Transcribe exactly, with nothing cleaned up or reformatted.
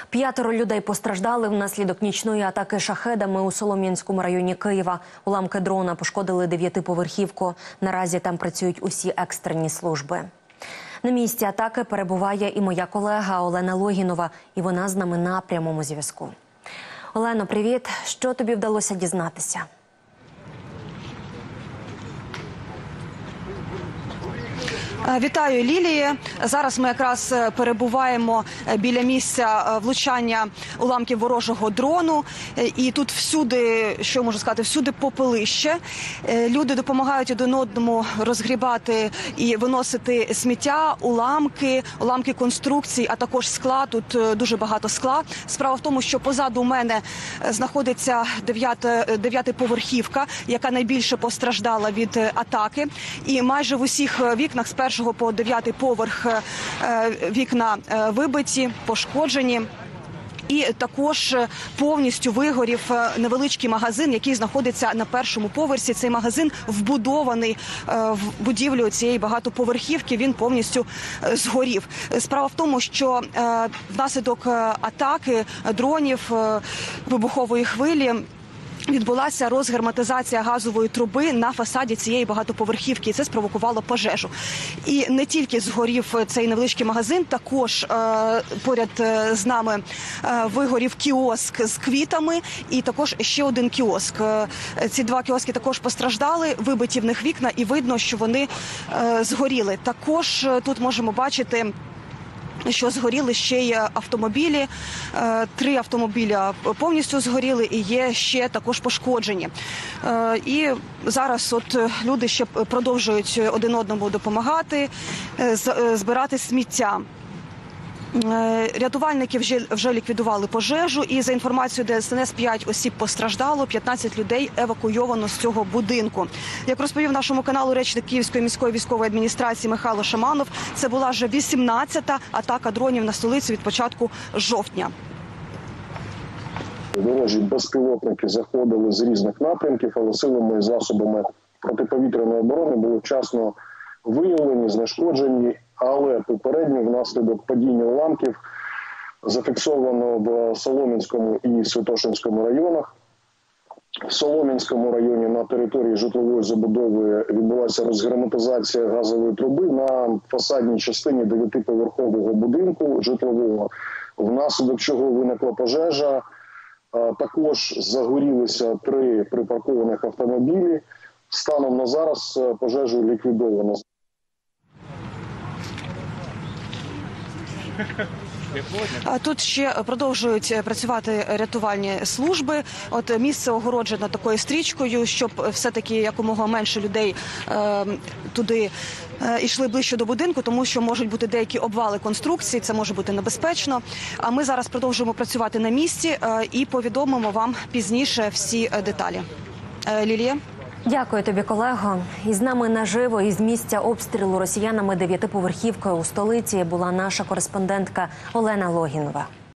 П'ятеро людей постраждали внаслідок нічної атаки шахедами у Солом'янському районі Києва. Уламки дрона пошкодили дев'ятиповерхівку. Наразі там працюють усі екстрені служби. На місці атаки перебуває і моя колега Олена Логінова, і вона з нами на прямому зв'язку. Олено, привіт! Що тобі вдалося дізнатися? Вітаю, Лілія. Зараз ми якраз перебуваємо біля місця влучання уламків ворожого дрону. І тут всюди, що можу сказати, всюди попелище. Люди допомагають один одному розгрібати і виносити сміття, уламки, уламки конструкцій, а також скла. Тут дуже багато скла. Справа в тому, що позаду мене знаходиться дев'ятиповерхівка, яка найбільше постраждала від атаки. І майже в усіх вікнах з першого по дев'ятий поверх вікна вибиті, пошкоджені. І також повністю вигорів невеличкий магазин, який знаходиться на першому поверсі. Цей магазин вбудований в будівлю цієї багатоповерхівки, він повністю згорів. Справа в тому, що внаслідок атаки дронів, вибухової хвилі, відбулася розгерметизація газової труби на фасаді цієї багатоповерхівки, і це спровокувало пожежу. І не тільки згорів цей невеличкий магазин, також е, поряд з нами е, вигорів кіоск з квітами і також ще один кіоск. Е, ці два кіоски також постраждали, вибиті в них вікна, і видно, що вони е, згоріли. Також е, тут можемо бачити, що згоріли ще й автомобілі. Три автомобіля повністю згоріли і є ще також пошкоджені. І зараз от люди ще продовжують один одному допомагати, збирати сміття. Рятувальники вже, вже ліквідували пожежу, і за інформацією Де Ес Ен Ес п'ять осіб постраждало, п'ятнадцять людей евакуйовано з цього будинку. Як розповів нашому каналу речник Київської міської військової адміністрації Михайло Шаманов, це була вже вісімнадцята атака дронів на столицю від початку жовтня. Ворожі безпілотники заходили з різних напрямків, але силами і засобами протиповітряної оборони були вчасно виявлені, знешкоджені, але попередньо внаслідок падіння уламків зафіксовано в Солом'янському і Святошинському районах. В Солом'янському районі на території житлової забудови відбулася розгерметизація газової труби на фасадній частині дев'ятиповерхового будинку житлового, внаслідок чого виникла пожежа. Також загорілися три припаркованих автомобілі. Станом на зараз пожежу ліквідовано. Тут ще продовжують працювати рятувальні служби. От місце огороджено такою стрічкою, щоб все-таки якомога менше людей е, туди е, йшли ближче до будинку, тому що можуть бути деякі обвали конструкцій, це може бути небезпечно. А ми зараз продовжуємо працювати на місці е, і повідомимо вам пізніше всі деталі. Е, Лілія? Дякую тобі, колего. Із нами наживо із місця обстрілу росіянами дев'ятиповерхівки у столиці була наша кореспондентка Олена Логінова.